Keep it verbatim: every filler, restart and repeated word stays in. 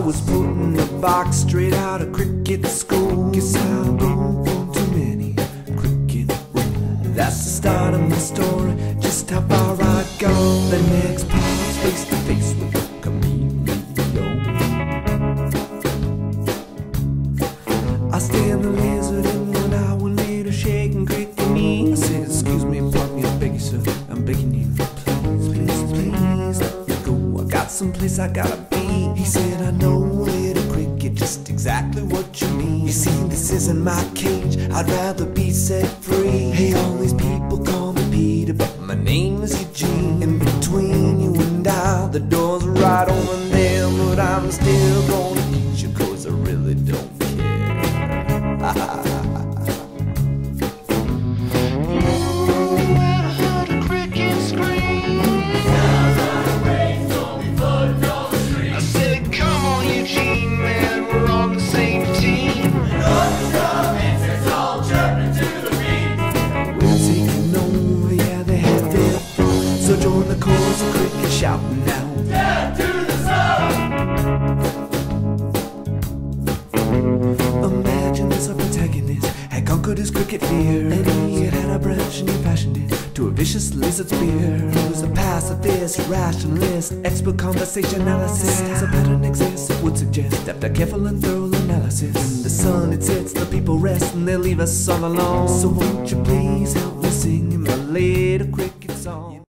was put in a box straight out of cricket school. Guess I'll go for too many cricket rules. That's the start of my story, just how far I go. The next pause, face to face with a chameleon. I stand the lizard and one hour later shaking cricket me. I said, excuse me, pardon me, I beg you sir, I'm begging you, please, please, please let me go. I got someplace I gotta be. He said, I know, little cricket, just exactly what you need. You see, this isn't my cage, I'd rather be set free. Hey, all these people call me Peter, but my name is Eugene. In between you and I, the door's right over there, but I'm still gonna eat you, cause I really don't care. Join the chorus of cricket shouting now. Down to the sun. Imagine this, a protagonist had conquered his cricket fear, and he had had a brush and he fashioned it to a vicious lizard spear. He was a pacifist, rationalist, expert conversationalist. As a pattern exists, it would suggest after careful and thorough analysis, when the sun it sets, the people rest and they leave us all alone. So won't you please help me sing in my little cricket song?